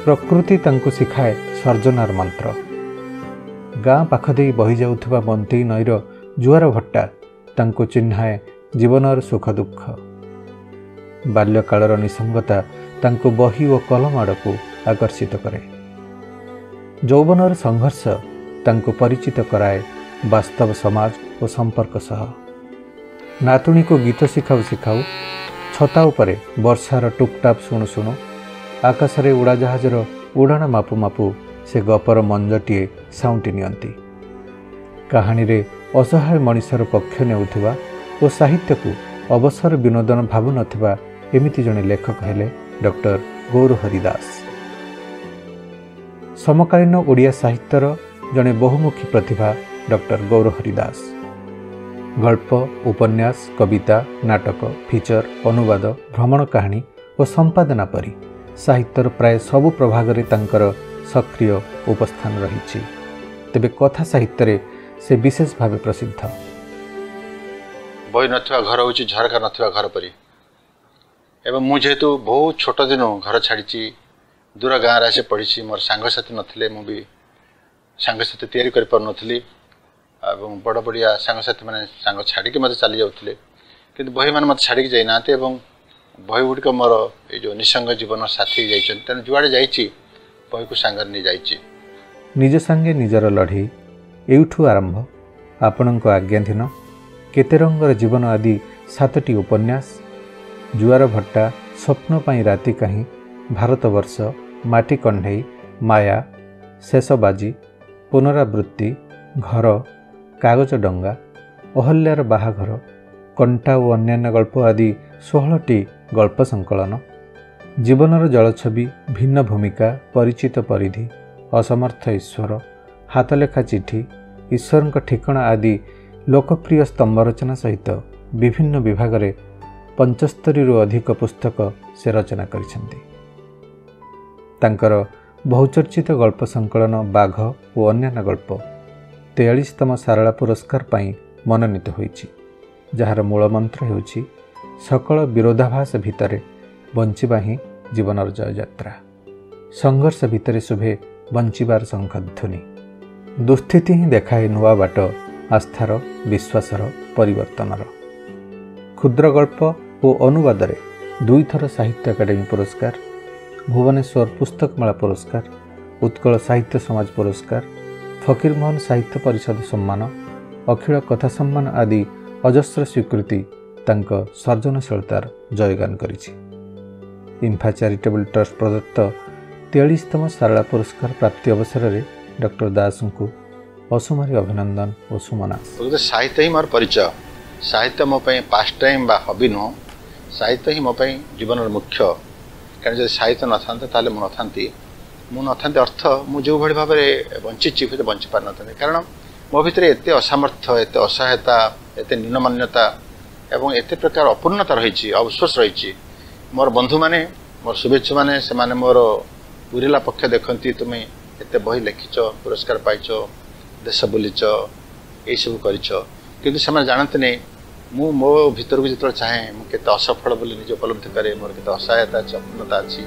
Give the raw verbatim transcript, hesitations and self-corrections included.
प्रकृति तांको शिखाए सर्जनार मंत्र। गाँ पाख दे बही जाउथबा मंती नईर जुआर भट्टा तांको चिन्हाए जीवनर सुख दुख। बाल्यकालर निसंगता तांको बही और कलम आड़कू आकर्षित करे। यौवनर संघर्ष तांको परिचित कराए वास्तव समाज और संपर्क सह। नातुणी को गीत शिखाऊ शिखाऊ छता उपरे वर्षार टुकटाप शुणु शुणु आकाशरे उड़ाजाहाजर उड़ाण मापु मापु से गपर मंजटीए साउंटी नियंती। कहानी रे असहाय मनिषर पक्ष नेउथिबा और साहित्य को अवसर विनोदन भावु नथिबा एमिति जने लेखक हेले डॉक्टर गौरहरि दास। समकालीन ओडिया साहित्यर जने बहुमुखी प्रतिभा डॉक्टर गौरहरि दास। गल्प, उपन्यास, कविता, नाटक, फीचर, अनुवाद, भ्रमण कहानी और संपादना परी साहित्यर प्राय सबु प्रभागरे तांकर सक्रिय उपस्थान रही। तेबे कथा साहित्य से विशेष भाव प्रसिद्ध। बही नथिबा घर होची झरका नथिबा घर परी। एवं मु जेहेतु बहुत छोट दिन घर छाड़ी दूर गाँव आसे पढ़ी मोर सांगसाथी नथिले मु भी सांगसाथी तैयारी कर पार नथिली एवं बड़ बड़िया सांगसाथी माने सांग छाड़ी के मते चली जाउथिले किंतु बही माने मते छाड़ी के जाई नाते एवं बही गुड़िक मोर ए जो निसंग जीवन साथी जाइछन तेन जुआड़े जाइछि बही को सांगर नि जाइछि। निज संगे निजर लढ़ी एउठू आरंभ आपणको आज्ञाधीन केते रंगर जीवन आदि सातटी उपन्यास जुआर भट्टा स्वप्न पाई राति कहीं भारतवर्ष माटी कंढई माया शेषबाजी पुनरावृत्ति घर कागज डंगा अहल्यार बाहाघर कंटा और अन्यान्य गल्प आदि षोहलटी गल्प संकलन जीवनर जलछवि भिन्न भूमिका परिचित परिधि असमर्थ ईश्वर हाथलेखा चिठी ईश्वर ठिकणा आदि लोकप्रिय स्तंभ रचना सहित विभिन्न विभाग में पंचस्तरी रु अधिक पुस्तक से रचना करिसेंती। तांकर बहुचर्चित गल्प संकलन बाघ और अन्यान्य गल्प तेयालीसतम सारला पुरस्कार पाई मनोनीत होईछि, जहार मूलमंत्र हेउछि सकल विरोधाभास भितरे बंचिबा ही जीवनर जय यात्रा। संघर्ष भितरे शुभे बंचिबार शंखध्वनि। दुस्थिति ही देखाए नुआ बाट आस्थार विश्वासर परिवर्तनर। क्षुद्र गल्प और अनुवाद रे दुई थर साहित्य अकादेमी पुरस्कार, भुवनेश्वर पुस्तकमेला पुरस्कार, उत्कल साहित्य समाज पुरस्कार, फकीरमोहन साहित्य परिषद सम्मान, अखिल कथा सम्मान आदि अजस्र स्वीकृति तांक सर्जनशीलतार जयगान करिछि। इम्फा चैरिटेबल ट्रस्ट प्रदत्त तेयालीसतम सारला पुरस्कार प्राप्ति अवसर में डॉक्टर दास को असुमारी अभिनंदन और सुमना। साहित्य ही मोर परिचय। साहित्य मो पास टाइम बा हबी नुह, साहित्य ही मो जीवन मुख्य। कारण जब साहित्य न था ताले मु नथांती मु नथांती अर्थ मु जो भली भाव में बंची हुए बंची पार न। कारण मो भितर एते असामर्थ्य एते असहायता एते न्यूनमान्यता एवं एते प्रकार अपूर्णता रही अविश्वास रही। मोर बंधु माने मोर शुभेच्छु माने से माने मोर बुरीला पक्ष देखती तुम्हें एते बही लिखिच पुरस्कार पाइच देश बुलीच यही सब करिच किंतु से जानते नहीं मु मो भीतर को जो चाहे मुझे असफल बोली निज उपलब्धि करे मोर के असहायता अच्छी अपूर्णता अच्छी।